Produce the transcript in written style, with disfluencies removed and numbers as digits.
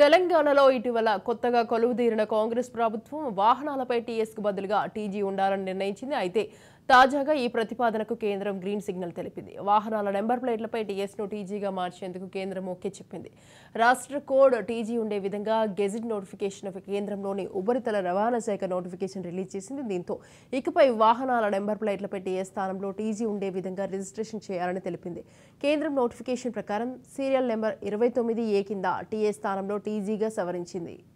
తెలంగాణలో ఇటీవల కొత్తగా కొలువుదీరిన కాంగ్రెస్ ప్రభుత్వం వాహనాలపై టీఎస్కు బదులుగా టీజీ ఉండాలని నిర్ణయించింది. అయితే తాజాగా ఈ ప్రతిపాదనకు కేంద్రం గ్రీన్ సిగ్నల్ తెలిపింది. వాహనాల నెంబర్ ప్లేట్లపై టీఎస్ను టీజీగా మార్చేందుకు కేంద్రం ఓకే చెప్పింది. రాష్ట్ర కోడ్ టీజీ ఉండే విధంగా గెజిట్ నోటిఫికేషన్ కేంద్రంలోని ఉపరితల రవాణా శాఖ నోటిఫికేషన్ రిలీజ్ చేసింది. దీంతో ఇకపై వాహనాల నెంబర్ ప్లేట్లపై టీఎస్ స్థానంలో టీజీ ఉండే విధంగా రిజిస్ట్రేషన్ చేయాలని తెలిపింది. కేంద్రం నోటిఫికేషన్ ప్రకారం సీరియల్ నెంబర్ 29A కింద టీఎస్ స్థానంలో టీజీగా సవరించింది.